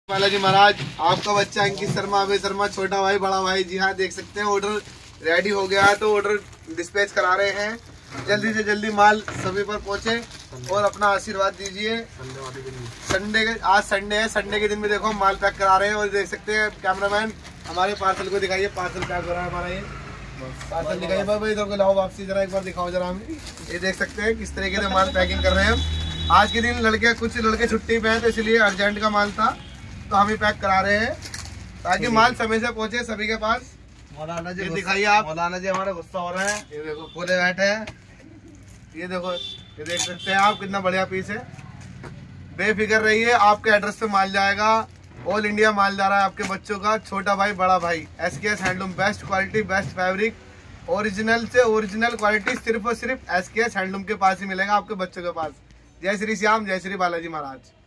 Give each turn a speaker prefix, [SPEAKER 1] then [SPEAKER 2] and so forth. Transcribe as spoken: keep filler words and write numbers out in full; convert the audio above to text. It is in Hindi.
[SPEAKER 1] बालाजी महाराज, आपका बच्चा अंकित शर्मा, अभय शर्मा, छोटा भाई बड़ा भाई, जी हाँ देख सकते हैं ऑर्डर रेडी हो गया है, तो ऑर्डर डिस्पैच करा रहे हैं। जल्दी से जल्दी माल सभी पर पहुंचे और अपना आशीर्वाद दीजिए। संडे के आज संडे है, संडे के दिन में देखो माल पैक करा रहे हैं और देख सकते हैं कैमरामैन हमारे पार्सल को दिखाइए, पार्सल पैक हो रहा है हमारा। ये पार्सल दिखाइए भाई, इधर को लाओ वापसी जरा, एक बार दिखाओ जरा हमें। ये देख सकते हैं किस तरीके से माल पैकिंग कर रहे हैं हम। आज के दिन लड़के कुछ लड़के छुट्टी पे हैं तो इसलिए अर्जेंट का माल था, तो हम ही पैक करा रहे हैं ताकि माल समय से पहुंचे सभी के पास। मौलाना जी दिखाइए आप, मौलाना जी हमारे गुस्सा हो रहे हैं। ये देखो पूरे बैठे हैं, ये देखो, ये देख सकते हैं आप कितना बढ़िया पीस है। बेफिक्र रहिए, आपके एड्रेस पे माल जाएगा। ऑल इंडिया माल जा रहा है आपके बच्चों का, छोटा भाई बड़ा भाई। SKS handloom, best quality best fabric, original से ओरिजिनल क्वालिटी सिर्फ और सिर्फ एसकेएस हैंडलूम के पास ही मिलेगा आपके बच्चों के पास। जय श्री श्याम, जय श्री बालाजी महाराज।